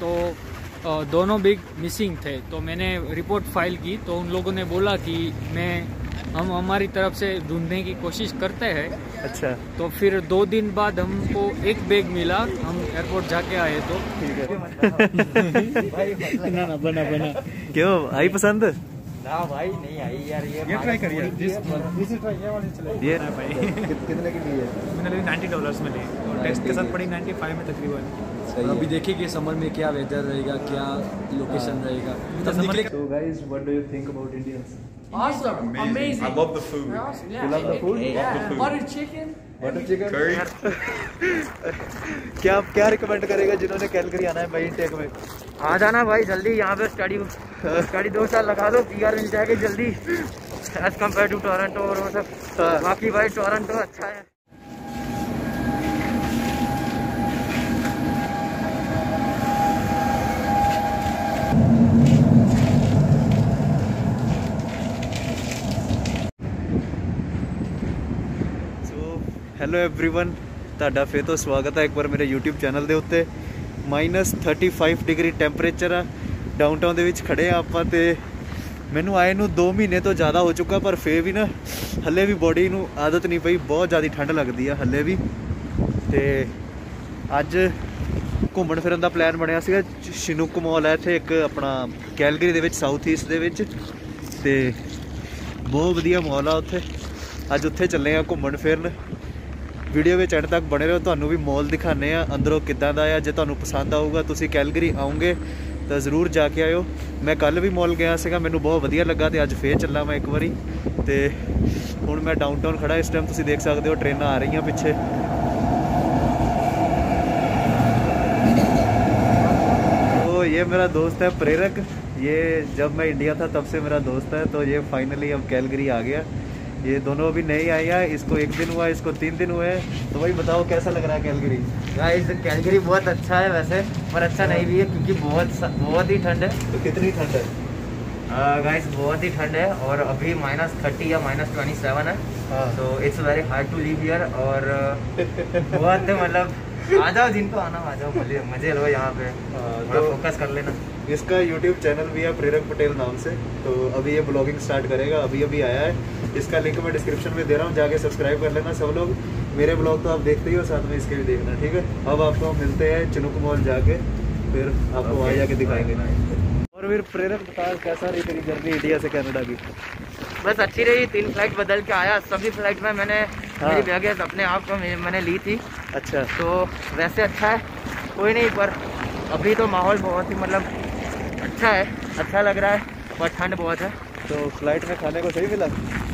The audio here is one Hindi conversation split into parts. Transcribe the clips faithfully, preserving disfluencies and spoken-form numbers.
तो दोनों बिग मिसिंग थे। तो मैंने रिपोर्ट फाइल की तो उन लोगों ने बोला कि मैं हम हमारी तरफ से ढूंढने की कोशिश करते हैं। अच्छा, तो फिर दो दिन बाद हमको एक बैग मिला, हम एयरपोर्ट जाके आए तो ठीक है। ना ना बना बना क्यों आई पसंद? ना भाई नहीं आई यार। ये ये ट्राई करिए, दिस दिस ट्राई ये वाली चलाई। ये भाई कितने की ली है? मैंने ली नाइन्टी डॉलर्स में ली और टैक्स के साथ पड़ी नाइन्टी फाइव में तकरीबन। और अभी देखिए कि समर में क्या वेदर रहेगा, क्या लोकेशन रहेगा। तब निकले So guys, what do you think about Indians? Awesome, amazing. amazing. I love the food. They're awesome. Yeah. You love the food? Yeah. Love the food. Butter chicken. Butter chicken? Curry. क्या क्या रिकमेंड करेगा जिन्होंने कैलगरी आना है भाई इंटेक में? आ जाना भाई जल्दी यहाँ पे। स्टडी स्टडी दो साल लगा दो, पीआर मिल जाएगी जल्दी एज कम्पेयर टू टोरंटो और वो सब। बाकी भाई टोरंटो अच्छा है। ਹੈਲੋ एवरीवन, ਤੁਹਾਡਾ ਫੇਰ ਤੋਂ ਸਵਾਗਤ ਹੈ ਇੱਕ ਵਾਰ ਮੇਰੇ YouTube ਚੈਨਲ ਦੇ ਉੱਤੇ। Minus thirty five degree temperature ਆ ਡਾਊਨਟਾਊਨ ਦੇ ਵਿੱਚ ਖੜੇ ਆ ਆਪਾਂ। ਤੇ ਮੈਨੂੰ ਆਏ ਨੂੰ ਦੋ ਮਹੀਨੇ ਤੋਂ ਜ਼ਿਆਦਾ ਹੋ ਚੁੱਕਾ, ਪਰ ਫੇਰ ਵੀ ਨਾ ਹੱਲੇ ਵੀ ਬੋਡੀ ਨੂੰ ਆਦਤ ਨਹੀਂ ਪਈ। ਬਹੁਤ ਜ਼ਿਆਦਾ ਠੰਡ ਲੱਗਦੀ ਆ ਹੱਲੇ ਵੀ। ਤੇ ਅੱਜ ਘੁੰਮਣ ਫਿਰਨ ਦਾ ਪਲਾਨ ਬਣਿਆ ਸੀਗਾ। ਸ਼ਿਨੂਕ ਮੌਲ ਹੈ ਇੱਥੇ ਇੱਕ ਆਪਣਾ ਕੈਲਗਰੀ ਦੇ ਵਿੱਚ, ਸਾਊਥ ਈਸਟ ਦੇ ਵਿੱਚ। ਤੇ ਬਹੁਤ ਵਧੀਆ ਮੌਲ ਆ ਉੱਥੇ। ਅੱਜ ਉੱਥੇ ਚੱਲੇ ਆ ਘੁੰਮਣ ਫਿਰਨ। ਵੀਡੀਓ ਵਿੱਚ ਐਂਡ ਤੱਕ ਬਣੇ ਰਹੋ, ਤੁਹਾਨੂੰ ਵੀ ਮੌਲ ਦਿਖਾਉਂਦੇ ਆ ਅੰਦਰੋਂ ਕਿੱਦਾਂ ਦਾ ਆ। ਜੇ ਤੁਹਾਨੂੰ ਪਸੰਦ ਆਊਗਾ, ਤੁਸੀਂ ਕੈਲਗਰੀ ਆਉਂਗੇ ਤਾਂ ਜ਼ਰੂਰ ਜਾ ਕੇ ਆਇਓ। ਮੈਂ ਕੱਲ੍ਹ ਵੀ ਮੌਲ ਗਿਆ ਸੀਗਾ, ਮੈਨੂੰ ਬਹੁਤ ਵਧੀਆ ਲੱਗਾ ਤੇ ਅੱਜ ਫੇਰ ਚੱਲਾਂ ਮੈਂ ਇੱਕ ਵਾਰੀ। ਤੇ ਹੁਣ ਮੈਂ ਡਾਊਨਟਾਊਨ ਖੜਾ ਇਸ ਟਾਈਮ, ਤੁਸੀਂ ਦੇਖ ਸਕਦੇ ਹੋ ਟ੍ਰੇਨਾਂ ਆ ਰਹੀਆਂ ਪਿੱਛੇ। तो ये मेरा दोस्त है प्रेरक। ये जब मैं इंडिया था तब से मेरा दोस्त है। तो ये फाइनली अब कैलगरी आ गया। ये दोनों अभी नहीं आई है, इसको एक दिन हुआ, इसको तीन दिन हुए हैं। तो वही बताओ कैसा लग रहा है कैलगरी? गाइस कैलगरी बहुत अच्छा है वैसे, पर अच्छा नहीं भी है क्योंकि बहुत बहुत ही ठंड है। तो कितनी ठंड है? गाइस बहुत ही ठंड है और अभी माइनस थर्टी या माइनस ट्वेंटी सेवन है। हाँ। तो it's very hard to leave here. और बहुत मतलब आ जाओ, जिनको आना आ जाओ, मजे मजे लो यहाँ पे। थोड़ा फोकस कर लेना। इसका यूट्यूब चैनल भी है प्रेरक पटेल नाम से। तो अभी ये ब्लॉगिंग स्टार्ट करेगा, अभी अभी आया है। इसका लिंक मैं डिस्क्रिप्शन में दे रहा हूँ, जाके सब्सक्राइब कर लेना सब लोग। मेरे ब्लॉग तो आप देखते ही हो, साथ में इसके भी देखना, ठीक है। अब आपको मिलते हैं चिनुक मॉल जाके, फिर आपको वहाँ जाके दिखाएंगे। और फिर प्रेरक बता कैसा रही तेरी जर्नी इंडिया से कनाडा की? बस अच्छी रही। तीन फ्लाइट बदल के आया, सभी फ्लाइट में मैंने हाँ। मेरी बैगेज अपने आप को मैंने ली थी। अच्छा, तो वैसे अच्छा है, कोई नहीं। पर अभी तो माहौल बहुत ही मतलब अच्छा है, अच्छा लग रहा है, पर ठंड बहुत है। तो फ्लाइट में खाने को सही मिला?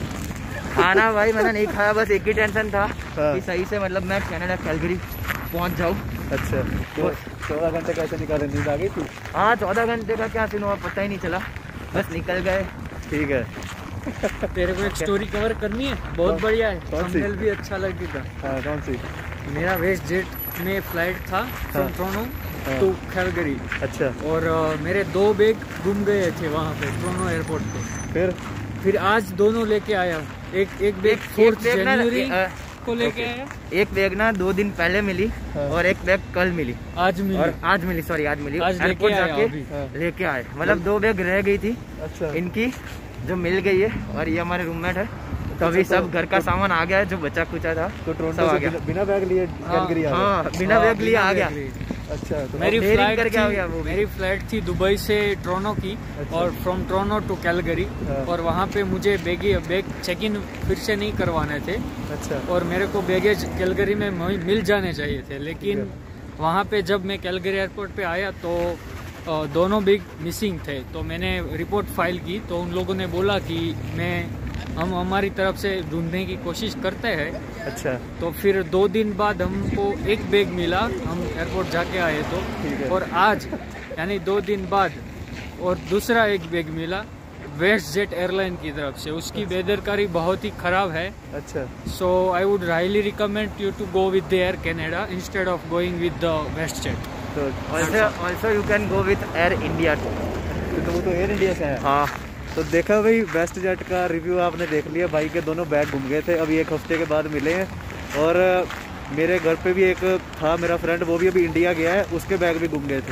खाना भाई मैंने नहीं खाया, बस एक ही टेंशन था हाँ। कि सही से मतलब मैं कनाडा कैलगरी पहुंच जाऊँ। अच्छा, तो चौदह घंटे कैसे निकाले? नींद आ गई थी? हाँ, चौदह घंटे का क्या सीन हुआ पता ही नहीं चला, बस निकल गए। ठीक है। तेरे को एक स्टोरी कवर करनी है, बहुत बढ़िया है, कौन सी? थंबनेल भी अच्छा लगेगा। हाँ, कौन सी? मेरा वेस्ट जेट में फ्लाइट था फ्रॉम टोरंटो हाँ। To Calgary. अच्छा, और अ, मेरे दो बैग गुम गए थे वहाँ पे टोरंटो एयरपोर्ट पे। फिर फिर आज दोनों लेके आया। एक एक बैग एक फोर्थ बैग ना जनवरी अ, को लेके आया, एक बैग ना दो दिन पहले मिली हाँ। और एक बैग कल मिली आज मिली। और आज मिली, सॉरी आज मिली। आज लेके एयरपोर्ट आया जाके अभी। हाँ। लेके आए, मतलब दो बैग रह गई थी अच्छा, इनकी, जो मिल गई है। और ये हमारे रूममेट है, तो अभी अच्छा, तो- सब घर का सामान आ गया है, जो बचा कुचा था तो सब टोरंटो आ से गया। बिना, बिना बैग लिए कैलगरी आ गए? हाँ, बिना हाँ, बैग लिए आ गया। बैग। अच्छा, तो मेरी डेयरिंग फ्लाइट करके थी, आ गया वो भी। मेरी फ्लाइट थी दुबई से टोरंटो की। अच्छा। और फ्रॉम टोरंटो टू कैलगरी। हाँ। और वहाँ पे मुझे बैग बैग चेक इन फिर से नहीं करवाने थे, अच्छा, और मेरे को बैगेज कैलगरी में म- मिल जाने चाहिए थे। लेकिन वहाँ पे जब मैं कैलगरी एयरपोर्ट पे आया तो अ, दोनों बिग मिसिंग थे। तो मैंने रिपोर्ट फाइल की तो उन लोगों ने बोला कि मैं हम हमारी तरफ से ढूंढने की कोशिश करते हैं। अच्छा, तो फिर दो दिन बाद हमको एक बैग मिला, हम एयरपोर्ट जाके आए तो। ठीक है। और आज यानी दो दिन बाद और दूसरा एक बैग मिला वेस्ट जेट एयरलाइन की तरफ से। उसकी बेदरकारी बहुत ही ख़राब है। अच्छा, so I would highly recommend you to go with the Air Canada instead of going with the WestJet. तो also also you can go with Air India. तो वो तो एयर इंडिया से है। हाँ, तो देखा भाई, वेस्ट जेट का रिव्यू आपने देख लिया। भाई के दोनों बैग गुम गए थे, अभी एक हफ्ते के बाद मिले हैं। और मेरे घर पे भी एक था मेरा फ्रेंड, वो भी अभी इंडिया गया है, उसके बैग भी गुम गए थे।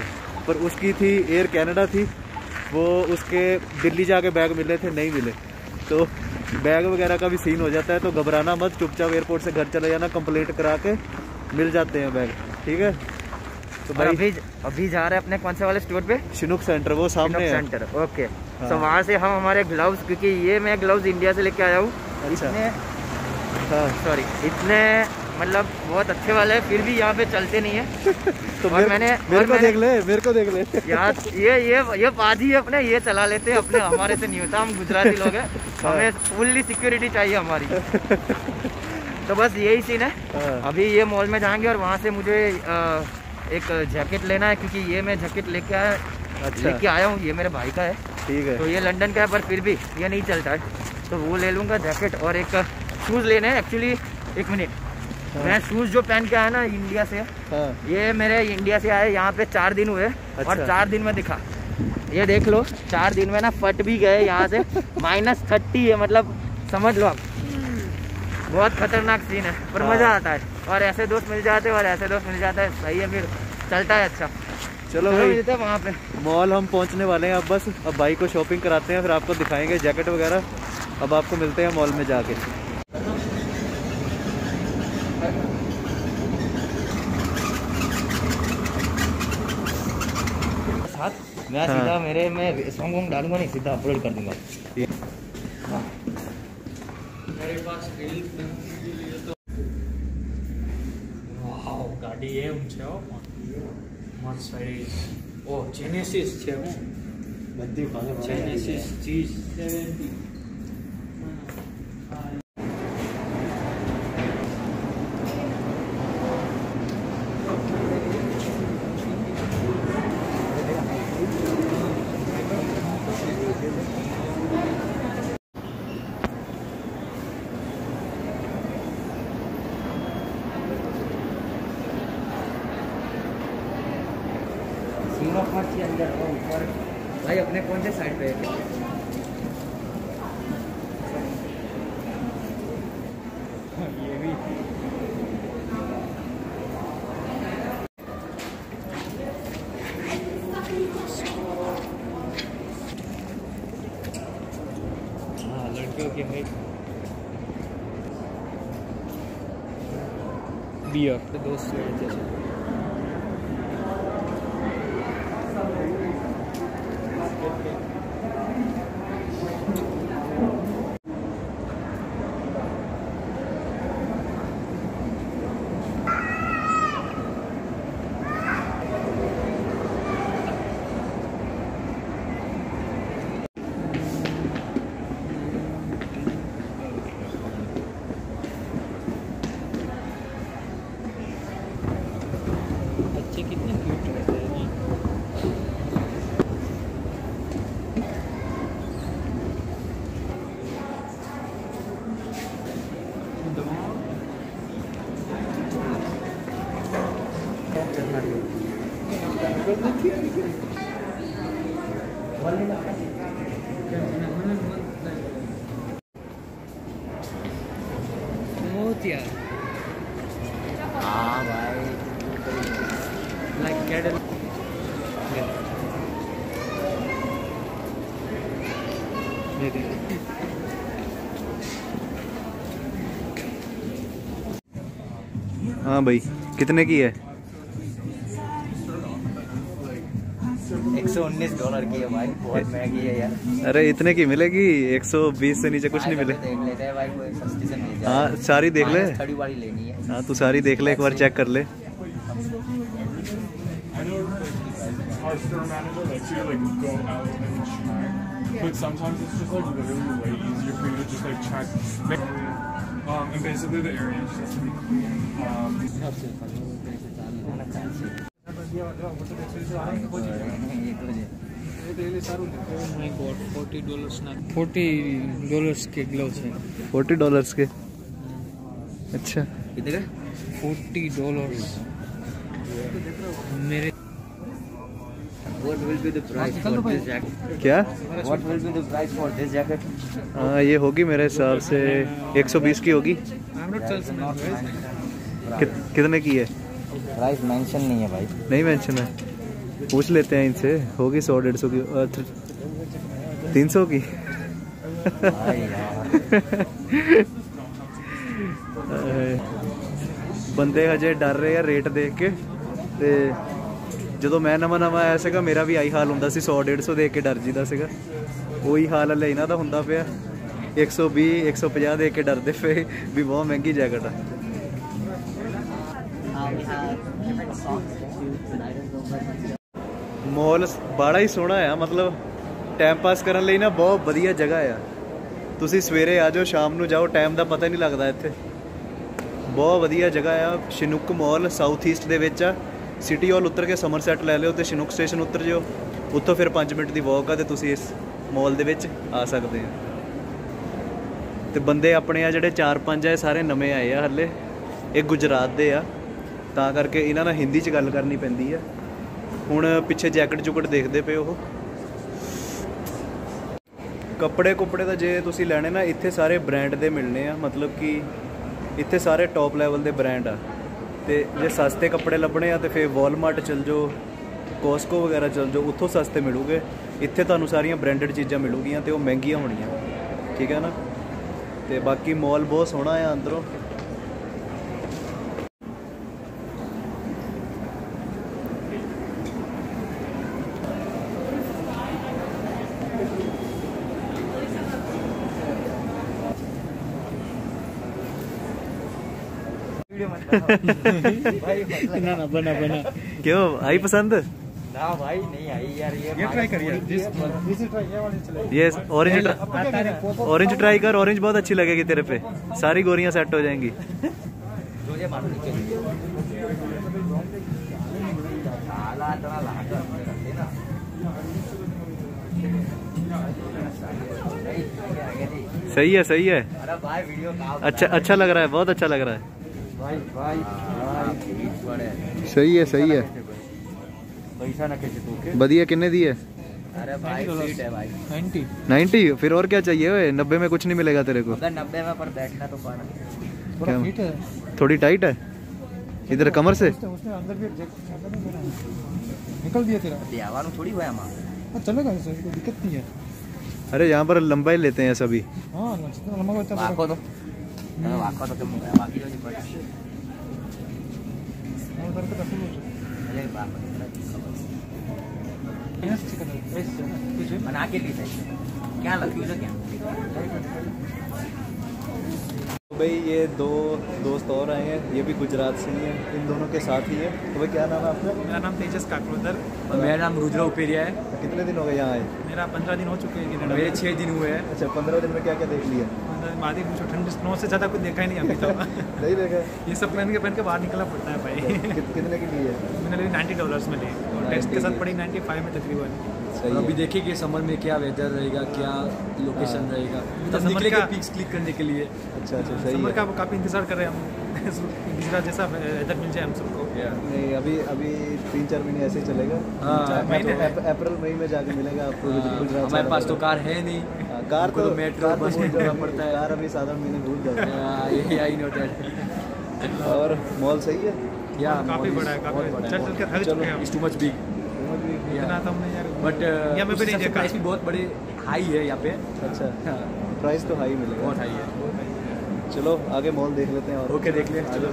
पर उसकी थी एयर कनाडा थी, वो उसके दिल्ली जाके बैग मिले थे, नहीं मिले। तो बैग वगैरह का भी सीन हो जाता है, तो घबराना मत, चुपचाप एयरपोर्ट से घर चले जाना, कंप्लेंट करा के मिल जाते हैं बैग, ठीक है। तो भाई भाई अभी अभी जा रहे हैं अपने कौन से वाले स्टोर पे? शिनुक सेंटर, वो सामने है। Centre, okay. हाँ। तो वहाँ से हम हमारे ग्लव्स, क्योंकि ये मैं ग्लव्स इंडिया से लेके आया हूँ, अच्छा। इतने हाँ सॉरी इतने मतलब बहुत अच्छे वाले हैं, फिर भी यहाँ पे चलते नहीं है। तो और मेरे, मैंने मेरे और को मैंने- देख ले, मेरे को देख ले यार ये ये ये पाजी अपने ये चला लेते हैं अपने, हमारे से नहीं होता, हम गुजराती लोग हैं, हमें फुल्ली सिक्योरिटी चाहिए हमारी। तो बस यही सीन है। हाँ। अभी ये मॉल में जाएंगे और वहाँ से मुझे आ, एक जैकेट लेना है, क्योंकि ये मैं जैकेट लेके आया अच्छा। लेके आया हूँ, ये मेरे भाई का है। ठीक है। तो ये लंदन का है, पर फिर भी ये नहीं चलता है, तो वो ले लूँगा जैकेट। और एक शूज़ लेने हैं एक्चुअली। एक मिनट, हाँ। मैं शूज़ जो पहन के आया ना इंडिया से, हाँ। ये मेरे इंडिया से आए, यहाँ पे चार दिन हुए। अच्छा। और चार दिन में दिखा, ये देख लो, चार दिन में ना फट भी गए यहाँ से। माइनस थर्टी है, मतलब समझ लो आप, बहुत खतरनाक सीन है, पर हाँ। मज़ा आता है। और ऐसे दोस्त मिल जाते हैं और ऐसे दोस्त मिल जाता है, सही है, फिर चलता है अच्छा। चलो भाई, मिलते हैं वहाँ पे। मॉल हम पहुंचने वाले हैं अब, बस अब भाई को शॉपिंग कराते हैं, फिर आपको दिखाएंगे जैकेट वगैरह। अब आपको मिलते हैं मॉल में जाके। साथ मैं हाँ। सीधा मेरे में सॉन्ग वॉन्ग डालूंगा नहीं, सीधा अपलोड कर दूंगा। मेरे पास रील के लिए तो વાવ ગાડી એમ છે હો મસ્ત સાઈઝ ઓ જેનેસિસ છે હું બધી જેનેસિસ જી સેવન્ટી सीमा पार्ट के अंदर और ऊपर भाई अपने कौन से साइड पे है? ये भी हाँ लड़कियों के है बियर तो दोस्त जैसे बच्चे कितने क्यूट रहते हैं नहीं? मोतिया हाँ भाई like cattle. हाँ भाई, कितने की है? एक सौ उन्नीस डॉलर की है भाई, बहुत महंगी है यार। अरे इतने की मिलेगी, एक सौ बीस से नीचे कुछ नहीं मिले। देख लेते हैं भाई, कोई सस्ती से मिल जाए। हाँ सारी देख ले। थर्टी वाली लेनी है। हाँ तू सारी देख ले, एक बार चेक कर ले। Our store manager likes you to like go out and check, but sometimes it's just like literally way easier for you to just like check. Um, and basically the area is just to be clean. Um, Oh my god, forty dollars ना forty dollars के gloves हैं। फोर्टी डॉलर्स के? अच्छा। कितने का? forty dollars मेरे What will be the price for this jacket? क्या? What will be the price for this jacket? हाँ ये होगी मेरे हिसाब से एक सौ बीस की होगी। कि, कितने की है? प्राइस मेंशन नहीं है भाई। नहीं मेंशन है। पूछ लेते हैं इनसे, होगी सौ डेढ़ सौ की, तीन सौ की। ਬੰਦੇ ਹਜੇ ਡਰ ਰਹੇ ਆ ਰੇਟ ਦੇਖ ਕੇ। ਤੇ ਜਦੋਂ ਮੈਂ ਨਵਾਂ ਨਵਾਂ ਆਇਆ ਸੀਗਾ ਮੇਰਾ ਵੀ ਆਹੀ ਹਾਲ ਹੁੰਦਾ ਸੀ, ਸੌ ਡੇਢ ਸੌ ਦੇਖ ਕੇ ਡਰ ਜੀਦਾ ਸੀਗਾ। ਉਹੀ ਹਾਲ ਹਲੇ ਇਹਨਾਂ ਦਾ ਹੁੰਦਾ ਪਿਆ, ਇੱਕ ਸੌ ਵੀਹ ਇੱਕ ਸੌ ਪੰਜਾਹ ਦੇਖ ਕੇ ਡਰਦੇ ਪਏ ਵੀ ਬਹੁਤ ਮਹਿੰਗੀ ਜੈਕਟ ਆ। ਮੌਲ ਬੜਾ ਹੀ ਸੋਹਣਾ ਆ, ਮਤਲਬ ਟਾਈਮ ਪਾਸ ਕਰਨ ਲਈ ਨਾ ਬਹੁਤ ਵਧੀਆ ਜਗ੍ਹਾ ਆ। ਤੁਸੀਂ ਸਵੇਰੇ ਆ ਜਾਓ, ਸ਼ਾਮ ਨੂੰ ਜਾਓ, ਟਾਈਮ ਦਾ ਪਤਾ ਨਹੀਂ ਲੱਗਦਾ ਇੱਥੇ। ਬਹੁਤ ਵਧੀਆ ਜਗ੍ਹਾ ਆ। ਸ਼ਿਨੂਕ ਮੌਲ ਸਾਊਥ ਈਸਟ ਦੇ ਵਿੱਚ ਆ। ਸਿਟੀ ਹਾਲ ਉਤਰ ਕੇ ਸਮਰਸੈਟ ਲੈ ਲਿਓ ਤੇ ਸ਼ਿਨੂਕ ਸਟੇਸ਼ਨ ਉਤਰ ਜਿਓ, ਉੱਥੋਂ ਫਿਰ ਪੰਜ ਮਿੰਟ ਦੀ ਵਾਕ ਆ ਤੇ ਤੁਸੀਂ ਇਸ ਮੌਲ ਦੇ ਵਿੱਚ ਆ ਸਕਦੇ ਆ। ਤੇ ਬੰਦੇ ਆਪਣੇ ਆ ਜਿਹੜੇ ਚਾਰ ਪੰਜ ਆ, ਇਹ ਸਾਰੇ ਨਵੇਂ ਆਏ ਆ ਹਲੇ, ਇਹ ਗੁਜਰਾਤ ਦੇ ਆ, ਤਾਂ ਕਰਕੇ ਇਹਨਾਂ ਨਾਲ ਹਿੰਦੀ 'ਚ ਗੱਲ ਕਰਨੀ ਪੈਂਦੀ ਆ। ਹੁਣ ਪਿੱਛੇ ਜੈਕਟ ਜੁਕਟ ਦੇਖਦੇ ਪਏ ਉਹ। ਕੱਪੜੇ ਕੁੱਪੜੇ ਤਾਂ ਜੇ ਤੁਸੀਂ ਲੈਣੇ ਨਾ ਇੱਥੇ ਸਾਰੇ ਬ੍ਰਾਂਡ ਦੇ ਮਿਲਣੇ ਆ, ਮਤਲਬ ਕਿ ਇੱਥੇ ਸਾਰੇ ਟੌਪ ਲੈਵਲ ਦੇ ਬ੍ਰਾਂਡ ਆ। ਤੇ ਜੇ ਸਸਤੇ ਕੱਪੜੇ ਲੱਭਣੇ ਆ ਤੇ ਫਿਰ ਵਾਲਮਾਰਟ ਚਲ ਜਾਓ, ਕੋਸਕੋ ਵਗੈਰਾ ਚਲ ਜਾਓ, ਉੱਥੋਂ ਸਸਤੇ ਮਿਲੂਗੇ। ਇੱਥੇ ਤੁਹਾਨੂੰ ਸਾਰੀਆਂ ਬ੍ਰਾਂਡਡ ਚੀਜ਼ਾਂ ਮਿਲੂਗੀਆਂ ਤੇ ਉਹ ਮਹਿੰਗੀਆਂ ਹੋਣੀਆਂ, ਠੀਕ ਹੈ ਨਾ। ਤੇ ਬਾਕੀ ਮੌਲ ਬਹੁਤ ਸੋਹਣਾ ਆ ਅੰਦਰੋਂ। ना ना बना बना क्यों आई पसंद? ना भाई नहीं आई यार। ये ये ट्राई करिए, दिस दिस ट्राई, ये वाली चलेगी। ये ऑरेंज ऑरेंज ट्राई कर, ऑरेंज बहुत अच्छी लगेगी तेरे पे, सारी गोरियां सेट हो जाएंगी। सही है सही है। अरे भाई वीडियो अच्छा अच्छा लग रहा है, बहुत अच्छा लग रहा है भाई भाई भाई सही है सही है। पैसा ना कैसे तू बढ़िया कितने दी है? अरे भाई सीट है भाई नाइन्टी नाइन्टी फिर और क्या चाहिए? ओए नब्बे में कुछ नहीं मिलेगा तेरे को। अगर नब्बे में पर बैठना तो पाना क्या? फिट है। थोड़ी टाइट है इधर कमर से। उसने अंदर भी निकल दिया तेरा, देवानु थोड़ी हुआ मां। हाँ चलेगा, इससे कोई दिक्कत नहीं है। अरे यहाँ पर लंबा ही लेते हैं सभी। हाँ जितना लंबा होता है वाको तो वाको तो तुम बाकी जो नहीं पड़ा उधर का रसूल हो अरे बाप रे बना के लिए क्या लगी उसे क्या। भाई ये दो दोस्त और आए हैं, ये भी गुजरात से ही हैं, इन दोनों के साथ ही है। तो भाई क्या नाम है आपका? मेरा नाम तेजस काकरोदर और मेरा नाम रुद्र उपेरिया है। कितने दिन हो गए यहाँ आए? मेरा पंद्रह दिन हो चुके हैं कनाडा मेरे में। छः दिन हुए हैं। अच्छा पंद्रह दिन में क्या क्या देख लिया? मादी पूछो, ठंड स्नो से ज़्यादा कुछ देखा ही नहीं अभी तो। नहीं देखा? ये सब पहन के पहन के बाहर निकलना पड़ता है भाई। कित- कितने की ली है? मैंने ली नाइन्टी डॉलर्स में ली और टेस्ट के साथ पड़ी नाइन्टी फाइव में तकरीबन। सही और अभी है। देखिए कि समर में क्या वेदर रहेगा, क्या लोकेशन हाँ। रहेगा। तो तो समर निकलेंगे का- पिक्स क्लिक करने के लिए। अच्छा अच्छा सही समर है। का काफ़ी इंतजार कर रहे हैं हम। गुजरात जैसा वेदर मिल जाए हम सबको। नहीं अभी अभी तीन चार महीने ऐसे ही चलेगा। हाँ, चार- महीने अप- अप- अप्रैल मई में जाके मिलेगा आपको गुजरात। हमारे पास तो कार है नहीं, हाँ, कार हमको तो तो मेट्रो कार तो बस भूल में जाना जाओ, पड़ता है। कार अभी साधारण महीने भूल जाओ। यही आई नो दैट। और मॉल सही है? या काफ़ी बड़ा है, काफ़ी चल चल के थक चलो, चुके हैं हम। इट्स टू मच बिग इतना तो हमने यार बट या मैं भी नहीं देखा। प्राइस भी बहुत बड़े हाई है यहाँ पे। अच्छा हाँ, प्राइस तो हाई मिलेगा। बहुत हाई है। चलो आगे मॉल देख लेते हैं और ओके देख ले चलो।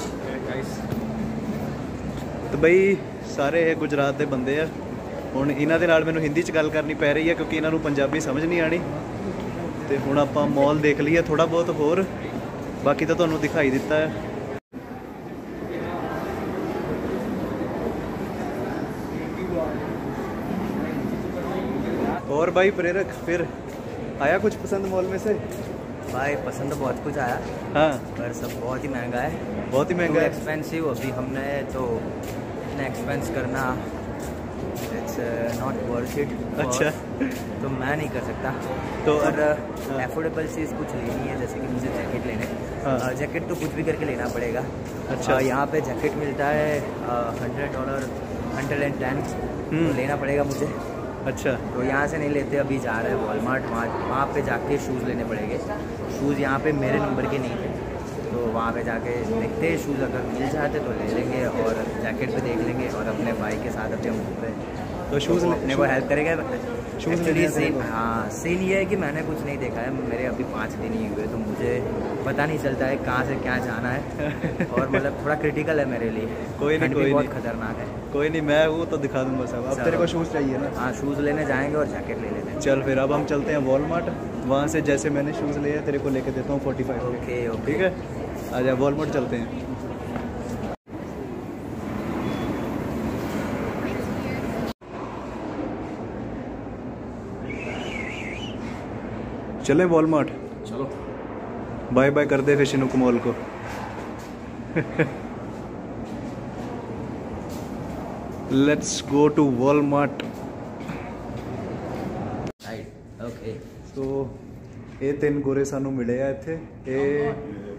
तो ਬਈ ਸਾਰੇ ਇਹ ਗੁਜਰਾਤ ਦੇ ਬੰਦੇ ਆ। ਹੁਣ ਇਹਨਾਂ ਦੇ ਨਾਲ ਮੈਨੂੰ ਹਿੰਦੀ 'ਚ ਗੱਲ ਕਰਨੀ ਪੈ ਰਹੀ ਹੈ ਕਿਉਂਕਿ ਇਹਨਾਂ ਨੂੰ ਪੰਜਾਬੀ ਸਮਝ ਨਹੀਂ ਆਣੀ। ਤੇ ਹੁਣ ਆਪਾਂ ਮੌਲ ਦੇਖ ਲਈਏ ਥੋੜਾ ਬਹੁਤ ਹੋਰ, ਬਾਕੀ ਤਾਂ ਤੁਹਾਨੂੰ ਦਿਖਾਈ ਦਿੱਤਾ ਹੈ। और भाई प्रेरक फिर आया कुछ पसंद मॉल में से? भाई पसंद तो बहुत कुछ आया हाँ पर सब बहुत ही महंगा है, बहुत ही महंगा है। एक्सपेंसिव। अभी हमने तो इतना एक्सपेंस करना इट्स नॉट वर्थ इट। अच्छा तो मैं नहीं कर सकता। तो और हाँ। एफोर्डेबल चीज़ कुछ लेनी है, जैसे कि मुझे जैकेट लेने। हाँ। जैकेट तो कुछ भी करके लेना पड़ेगा। अच्छा। अ, यहाँ पे जैकेट मिलता है hundred dollar hundred and ten hmm. लेना पड़ेगा मुझे। अच्छा तो यहाँ से नहीं लेते, अभी जा रहे हैं वॉलमार्ट, वहाँ वहाँ पे जाके शूज़ लेने पड़ेंगे। शूज़ यहाँ पे मेरे नंबर के नहीं थे तो तो वहाँ पे जाके देखते हैं शूज़ अगर मिल जाते तो ले लेंगे और जैकेट भी देख लेंगे और अपने भाई के साथ अभी हम घूम रहे हैं तो शूज़ अपने को हेल्प करेगा। शूज़ एक्चुअली सीन हाँ सीन ये है कि मैंने कुछ नहीं देखा है, मेरे अभी पाँच दिन ही हुए तो मुझे पता नहीं चलता है कहाँ से क्या जाना है और मतलब थोड़ा क्रिटिकल है मेरे लिए। कोई नहीं, ठंड भी कोई बहुत नहीं। खतरनाक है। कोई नहीं, मैं वो तो दिखा दूंगा सब। अब तेरे को शूज़ चाहिए ना? हाँ शूज़ लेने जाएंगे और जैकेट ले लेते हैं। चल फिर अब हम चलते हैं वॉलमार्ट, वहाँ से जैसे मैंने शूज़ लिए तेरे को लेके देता हूँ फोर्टी फाइव। ओके ओके ठीक है, आ जाए वॉलमार्ट चलते हैं। चले वॉलमार्ट, चलो। बाय बाय कर दे फिर शिनुक मॉल को। Let's go to Walmart. Right okay so ये तीन गोरे सानू मिले आ इत्थे। ए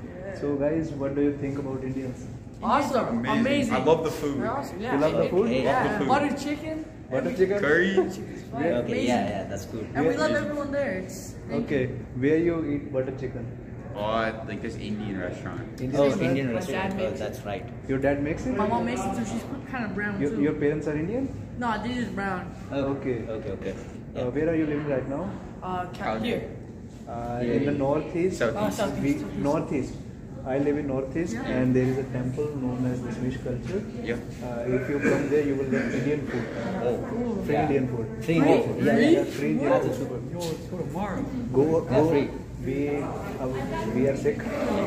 so guys what do you think about Indians? Awesome. Amazing. I love the food. They're awesome. Yeah. You love the food? Yeah. the food. Butter chicken. Butter chicken? Curry. okay yeah yeah that's good. And we love everyone there. It's Okay, where you eat butter chicken? Oh, like this Indian restaurant. Indian Oh, restaurant? Indian My restaurant. dad Oh, makes that's right. Your dad makes it? My mom makes it too. She's kind of brown Your, too. your parents are Indian? No, this is brown. Okay. Okay okay. Uh, where are you living right now? Uh, Cal- here. Uh, in the northeast. Southeast. Oh, southeast. We, southeast. northeast. I live in northeast, Yeah. and there is a temple known as the Swiss culture. Yeah. Uh, if you come there, you will get Indian food. Oh Free yeah. Indian food. Free Indian food. Yeah, yeah, Yeah, free Indian That's food. super. Yo, let's go tomorrow. Go, Yeah, go. free. We, uh, we are sick,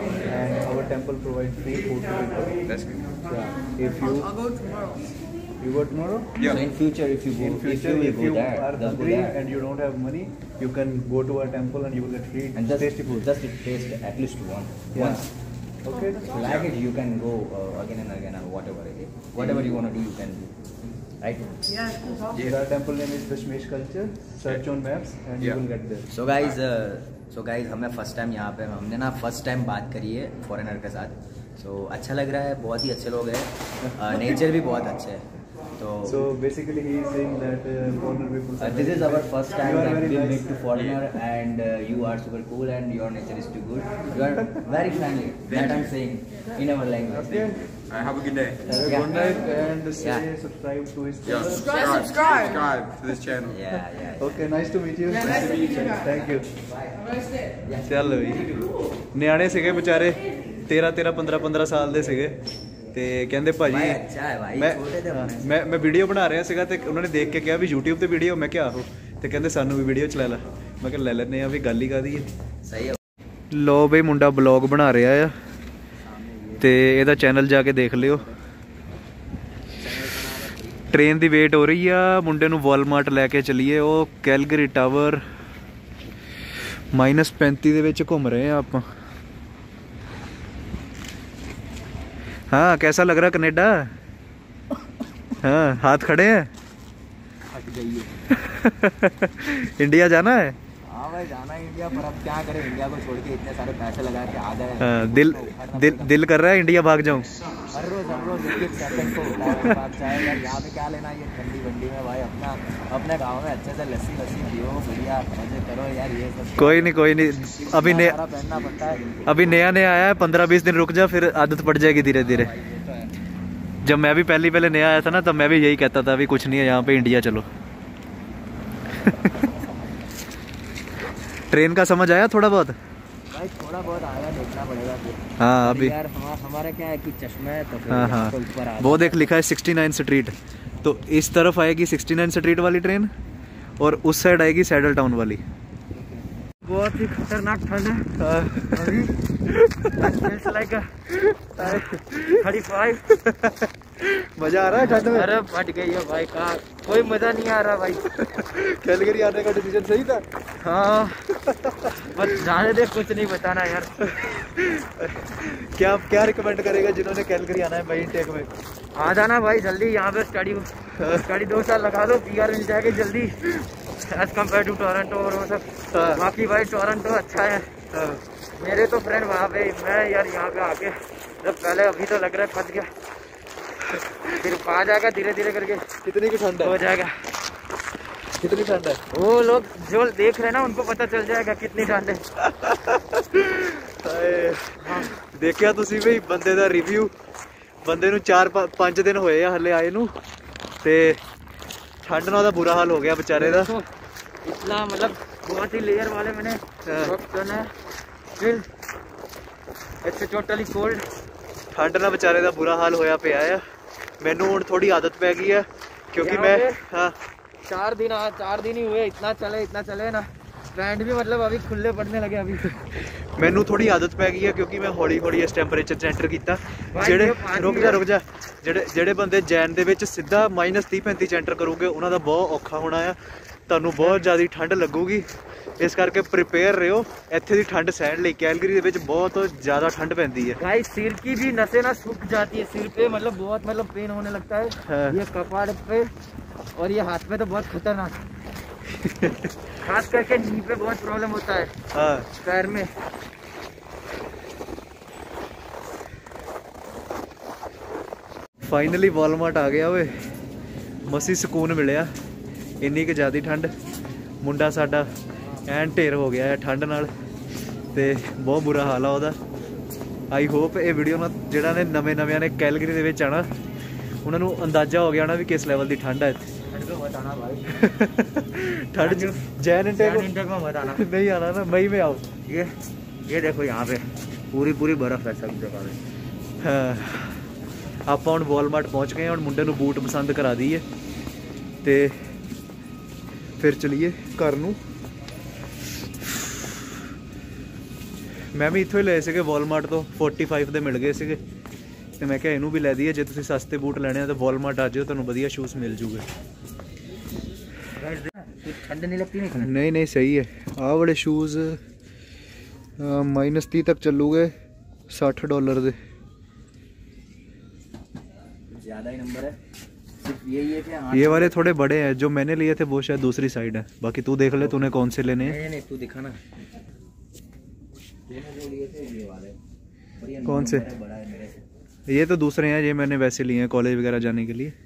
and our temple provides free food to people. That's good. Yeah. If I'll, you I'll go tomorrow. you go tomorrow. Yeah. So in future if you go In future, if you, if will you go there, are just go hungry there. and you don't have money, you can go to our temple and you will get free And just tasty food. just to taste at least one. Yeah. Once Okay. if you like it, you can go uh, again and again or whatever it is. Whatever you want to do, you can do. Right? Yeah, it's cool. Talk. Our temple name is the Shmesh culture. Search on maps and you Yeah. will get there. So guys, uh, so guys, हमें फर्स्ट टाइम यहाँ पे हमने ना फर्स्ट टाइम बात करी है फॉरेनर के साथ. So अच्छा लग रहा है, बहुत ही अच्छे लोग हैं, नेचर भी बहुत अच्छे है. तो So basically, he is saying that uh, foreigner people. Uh, this is our first time You are that very we nice. meet to foreigner and uh, you are super cool and your nature is too good. You are very friendly. That I'm saying in our language. Okay. Alright, have a good day. Have a Yeah. good night and say Yeah. subscribe to his Yeah. channel. Subscribe, subscribe. Subscribe to this channel. Yeah, yeah. yeah. Okay, nice to meet you. Yeah, nice to meet you guys. Thank you. Have a nice day. ਚੱਲ ਵੀ ਨਿਆਣੇ ਸੀਗੇ ਵਿਚਾਰੇ ਤੇਰਾਂ ਤੇਰਾਂ ਪੰਦਰਾਂ ਪੰਦਰਾਂ ਸਾਲ ਦੇ ਸੀਗੇ ਤੇ ਕਹਿੰਦੇ ਭਾਜੀ भाई अच्छा है भाई, ਮੈਂ छोटे थे अपने से। ਮੈਂ ਮੈਂ ਵੀਡੀਓ ਬਣਾ ਰਿਹਾ ਸੀਗਾ ਤੇ ਉਹਨਾਂ ਨੇ ਦੇਖ ਕੇ ਕਿਹਾ ਵੀ YouTube ਤੇ ਵੀਡੀਓ, ਮੈਂ ਕਿਹਾ ਆਹੋ, ਤੇ ਕਹਿੰਦੇ ਸਾਨੂੰ ਵੀ ਵੀਡੀਓ ਚ ਲੈ ਲੈ। ਮੈਂ ਕਿਹਾ ਲੈ ਲੈਨੇ ਆ, ਵੀ ਗੱਲ ਹੀ ਕਾਦੀ ਹੈ। सही है। ਲੋ ਬਈ ਮੁੰਡਾ ਬਲੌਗ ਬਣਾ ਰਿਹਾ ਆ ਤੇ ਇਹਦਾ ਚੈਨਲ ਜਾ ਕੇ ਦੇਖ ਲਿਓ। ਟ੍ਰੇਨ ਦੀ ਵੇਟ ਹੋ ਰਹੀ ਆ, ਮੁੰਡੇ ਨੂੰ ਵਾਲਮਾਰਟ ਲੈ ਕੇ ਚੱਲੀਏ। ਉਹ ਕੈਲਗਰੀ ਟਾਵਰ ਮਾਈਨਸ ਪੈਂਤੀ ਦੇ ਵਿੱਚ ਘੁੰਮ ਰਹੇ ਆ ਆਪਾਂ। हाँ कैसा लग रहा कनाडा? हाँ हाथ खड़े हैं। इंडिया जाना है? हाँ भाई जाना है इंडिया, पर अब क्या करें, इंडिया को छोड़ के इतने सारे पैसे लगा के आ गए। हाँ, दिल दिल दिल कर रहा है इंडिया भाग जाऊं। हर रोज हर रोज एक एक सेकंड को होता है भाग जाए यार। यहाँ पे क्या लेना ये ठंडी वंडी में भाई, अपना अपने गाँव में अच्छे से लस्सी वस्सी पियो, बढ़िया मजे करो यार। ये सब कोई नहीं कोई नहीं, अभी नया सारा पहनना पड़ता है। अभी नया नया आया है, पंद्रह बीस दिन रुक जा, फिर आदत पड़ जाएगी धीरे धीरे। जब मैं भी पहली पहले नया आया था ना, तब मैं भी यही कहता था अभी कुछ नहीं है यहाँ पे, इंडिया चलो। ट्रेन का समझ आया थोड़ा बहुत? भाई थोड़ा बहुत आया, देखना पड़ेगा फिर। हाँ अभी यार हमारा हमारा क्या है कि चश्मा है तो फिर हाँ यहाँ हाँ पे ऊपर आ वो देख लिखा है सिक्सटी नाइन स्ट्रीट, तो इस तरफ आएगी सिक्सटी नाइन स्ट्रीट वाली ट्रेन और उस साइड आएगी सैडल टाउन वाली। बहुत ही खतरनाक ठंड है अभी। Feels like a thirty-five। मजा आ रहा है ठंड में? अरे फट गई है भाई, कहाँ कोई मजा नहीं आ रहा भाई। कैलगरी आने का डिसीजन सही था। हाँ बस जाने दे, कुछ नहीं बताना यार। क्या क्या रिकमेंड करेगा जिन्होंने कैलगरी आना है भाई टेक में? आ जाना भाई जल्दी, यहाँ पे स्टडी स्टडी दो साल लगा दो, पी आर मिल जाएगी जल्दी एज कम्पेयर टू टोरंटो और वो सब। हाँ। बाकी भाई टोरंटो अच्छा है। हाँ। मेरे तो फ्रेंड वहाँ पे, मैं यार यहाँ पे आके जब पहले अभी तो लग रहा है फंस गया, फिर आ जाएगा धीरे धीरे करके, कितनी की ठंड हो है? जाएगा। कितनी ठंड है? वो लोग जो देख रहे हैं ना उनको पता चल जाएगा कितनी ठंड है। हाय, ਦੇਖਿਆ ਤੁਸੀਂ ਵੀ ਬੰਦੇ ਦਾ ਰਿਵਿਊ। ਬੰਦੇ ਨੂੰ ਚਾਰ ਪੰਜ ਦਿਨ ਹੋਏ ਆ ਹਲੇ ਆਏ ਨੂੰ ਤੇ ठंड ना ਉਹਦਾ बुरा हाल हो गया बेचारे ਦਾ। इतना मतलब बहुत ही लेयर वाले मैंने चुना है, फिर इट्स टोटली कोल्ड। ठंड ना बेचारे ਦਾ बुरा हाल होया पिया है। मैनू हुण थोड़ी आदत पै गई है क्योंकि मैं हाँ चार दिन हाँ चार दिन ही हुए, इतना चले इतना चले ना, पैंट भी मतलब अभी खुले पड़ने लगे अभी। मैनू थोड़ी आदत पै गई है क्योंकि मैं हौली हौली इस टैंपरेचर च एंटर किया। ਜਿਹੜੇ रुक जा रुक जा ਜਿਹੜੇ ਜਿਹੜੇ ਬੰਦੇ ਜੈਨ ਦੇ ਵਿੱਚ ਸਿੱਧਾ ਮਾਈਨਸ तीह पैंतीस ਚ ਐਂਟਰ ਕਰੋਗੇ ਉਹਨਾਂ ਦਾ ਬਹੁਤ ਔਖਾ ਹੋਣਾ ਆ। ਤੁਹਾਨੂੰ ਬਹੁਤ ਜ਼ਿਆਦਾ ਠੰਡ ਲੱਗੂਗੀ, ਇਸ ਕਰਕੇ ਪ੍ਰਿਪੇਅਰ ਰਹੋ। ਇੱਥੇ ਦੀ ਠੰਡ ਸਹਿਣ ਲਈ ਕੈਲਗਰੀ ਦੇ ਵਿੱਚ ਬਹੁਤ ਜ਼ਿਆਦਾ ਠੰਡ ਪੈਂਦੀ ਹੈ। भाई सिर की भी नसें ना सूख जाती है, सिर पे मतलब बहुत मतलब पेन होने लगता है। हाँ। ये कपाड़ पे और ये हाथ पे तो बहुत खतरनाक खास करके नी पे बहुत प्रॉब्लम होता है, हाँ पैर में। फाइनली वॉलमार्ट आ गया वे, मसी सुकून मिलिया। इन्नी कि ज़्यादा ठंड, मुंडा साडा एन ढेर हो गया है ठंड नाल ते बहुत बुरा हाल आ ਉਹਦਾ। आई होप ये वीडियो ना जिहड़ा ने नवे नवे ने कैलगरी ਦੇ ਵਿੱਚ आना ਉਹਨਾਂ ਨੂੰ अंदाजा हो गया ना भी किस लेवल की ठंड है। ठंड जैन इंटेक इंटेक में मत आना, नहीं आना ना, मई में आओ। ये ये देखो यहाँ पे पूरी पूरी बर्फ है सब जगह पे। हाँ ਆਪਾਂ ਹੁਣ ਵॉलਮਾर्ट ਪਹੁੰਚ ਗਏ। ਹੁਣ ਮੁੰਡੇ ਨੂੰ ਬੂਟ ਪਸੰਦ ਕਰਾ ਦਈਏ ਤੇ ਫਿਰ ਚਲੀਏ ਘਰ ਨੂੰ। ਮੈਂ ਵੀ ਇੱਥੋਂ ਹੀ ਲਏ ਸੀਗੇ ਵॉलमार्ट ਤੋਂ, पैंतालीस ਦੇ ਮਿਲ ਗਏ ਸੀਗੇ ਤੇ ਮੈਂ ਕਿਹਾ ਇਹਨੂੰ ਵੀ ਲੈ ਦਈਏ। ਜੇ ਤੁਸੀਂ ਸਸਤੇ ਬੂਟ ਲੈਣੇ ਆ ਤਾਂ वॉलमार्ट ਆ ਜਿਓ, ਤੁਹਾਨੂੰ ਵਧੀਆ ਸ਼ੂਜ਼ ਮਿਲ ਜੂਗੇ। ठंड नहीं लगती नहीं? नहीं नहीं सही है। आह वाले शूज़ माइनस तीह तक चलूगे, साठ डॉलर दे। ज्यादा ही नंबर है, सिर्फ यही है कि हाँ ये वाले थोड़े बड़े हैं, जो मैंने लिए थे वो शायद दूसरी साइड है। बाकी तू देख ले तूने कौन से लेने हैं। नहीं नहीं तू दिखा ना, तूने जो लिए थे ये वाले, और ये कौन से? बड़ा है मेरे से। ये तो दूसरे हैं, ये मैंने वैसे लिए हैं कॉलेज वगैरह जाने के लिए।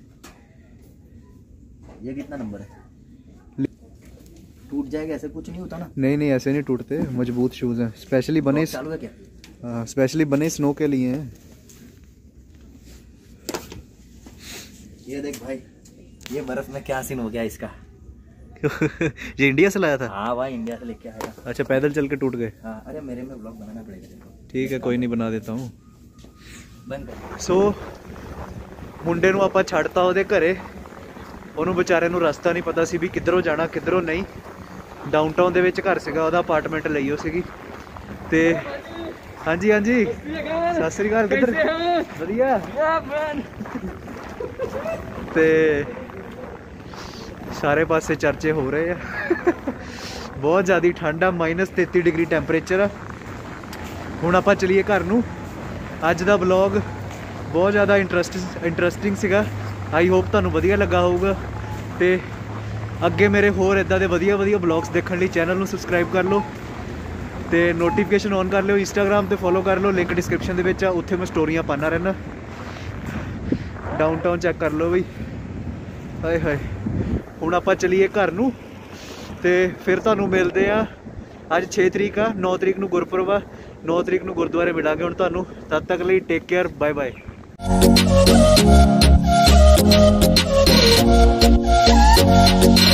ये कितना नंबर है? टूट जाएगा ऐसे कुछ नहीं होता ना? नहीं नहीं ऐसे नहीं टूटते, मजबूत शूज़ हैं, स्पेशली बने चालू है क्या? हाँ स्पेशली बने स्नो के लिए हैं। ये देख भाई, ये बर्फ में क्या सीन हो गया इसका। ये इंडिया से लाया था? हाँ भाई इंडिया से लेके आया। अच्छा पैदल चल के टूट गए? हाँ अरे मेरे में ब्लॉग बनाना पड़ेगा तेरे को। ठीक है कोई नहीं बना देता हूँ। बंद कर। ਸੋ ਮੁੰਡੇ ਨੂੰ ਆਪਾਂ ਛੱਡਤਾ ਉਹਦੇ ਘਰੇ। ਉਹਨੂੰ ਵਿਚਾਰੇ ਨੂੰ ਰਸਤਾ ਨਹੀਂ ਪਤਾ ਸੀ ਵੀ ਕਿੱਧਰੋਂ ਜਾਣਾ ਕਿੱਧਰੋਂ ਨਹੀਂ। ਡਾਊਨਟਾਊਨ ਦੇ ਵਿੱਚ ਘਰ ਸੀਗਾ ਉਹਦਾ, ਅਪਾਰਟਮੈਂਟ ਲਈ ਉਹ ਸੀਗੀ ਤੇ ਹਾਂਜੀ ਹਾਂਜੀ ਸਤਿ ਸ੍ਰੀ ਅਕਾਲ। ਕਿੱਧਰ? ਵਧੀਆ ਤੇ ਸਾਰੇ ਪਾਸੇ ਚਰਚੇ ਹੋ ਰਹੇ ਆ। ਬਹੁਤ ਜ਼ਿਆਦਾ ਠੰਡ ਆ, ਮਾਈਨਸ ਤੇਤੀ ਡਿਗਰੀ ਟੈਂਪਰੇਚਰ ਆ। ਹੁਣ ਆਪਾਂ ਚਲੀਏ ਘਰ ਨੂੰ। ਅੱਜ ਦਾ ਵਲੌਗ ਬਹੁਤ ਜ਼ਿਆਦਾ ਇੰਟਰਸਟ ਇੰਟਰਸਟਿੰਗ ਸੀਗਾ। ਆਈ ਹੋਪ ਤੁਹਾਨੂੰ ਵਧੀਆ ਲੱਗਾ ਹੋਊਗਾ ਤੇ ਅੱਗੇ ਮੇਰੇ ਹੋਰ ਇੱਦਾਂ ਦੇ ਵਧੀਆ ਵਧੀਆ ਵਲੌਗਸ ਦੇਖਣ ਲਈ ਚੈਨਲ ਨੂੰ ਸਬਸਕ੍ਰਾਈਬ ਕਰ ਲਓ ਤੇ ਨੋਟੀਫਿਕੇਸ਼ਨ ਔਨ ਕਰ ਲਿਓ। ਇੰਸਟਾਗ੍ਰਾਮ ਤੇ ਫੋਲੋ ਕਰ ਲਓ, ਲਿੰਕ ਡਿਸਕ੍ਰਿਪਸ਼ਨ ਦੇ ਵਿੱਚ ਆ, ਉੱਥੇ ਮੈਂ ਸਟੋਰੀਆਂ ਪਾਉਂਦਾ ਰਹਿੰਦਾ। ਡਾਊਨਟਾਊਨ ਚੈੱਕ ਕਰ ਲਓ ਬਈ। ਹਾਏ ਹਾਏ ਹੁਣ ਆਪਾਂ ਚਲੀਏ ਘਰ ਨੂੰ ਤੇ ਫਿਰ ਤੁਹਾਨੂੰ ਮਿਲਦੇ ਆ। ਅੱਜ ਛੇ ਤਰੀਕ ਆ, ਨੌ ਤਰੀਕ ਨੂੰ ਗੁਰਪੁਰਬ ਆ। ਨੌ ਤਰੀਕ ਨੂੰ ਗੁਰਦੁਆਰੇ ਮਿਲਾਂਗੇ ਹੁਣ ਤੁਹਾਨੂੰ। ਤਦ ਤੱਕ ਲਈ ਟੇਕ ਕੇਅਰ, ਬਾਏ ਬਾਏ।